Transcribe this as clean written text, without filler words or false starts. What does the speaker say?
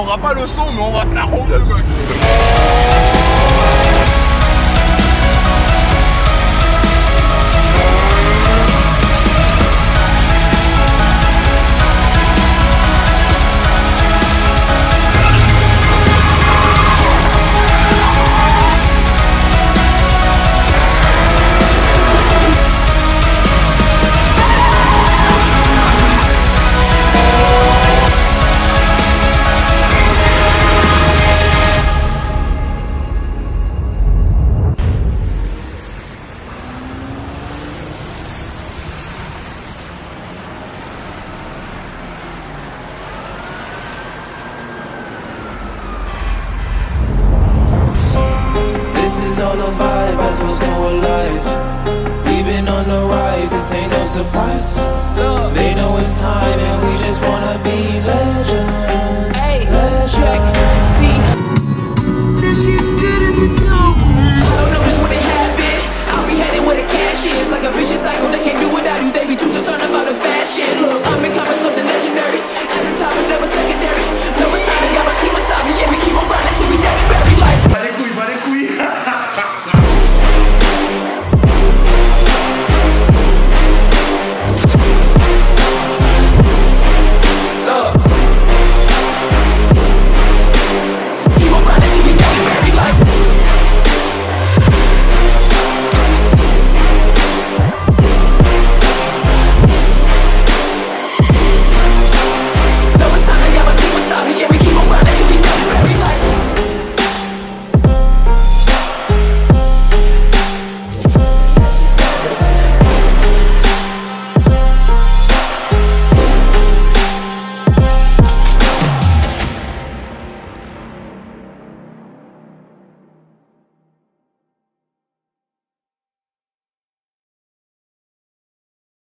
t'auras pas le son, mais on va te la ranger, mec. On the vibe, I feel so alive. We've been on the rise, this ain't no surprise. They know it's time and we just wanna be led.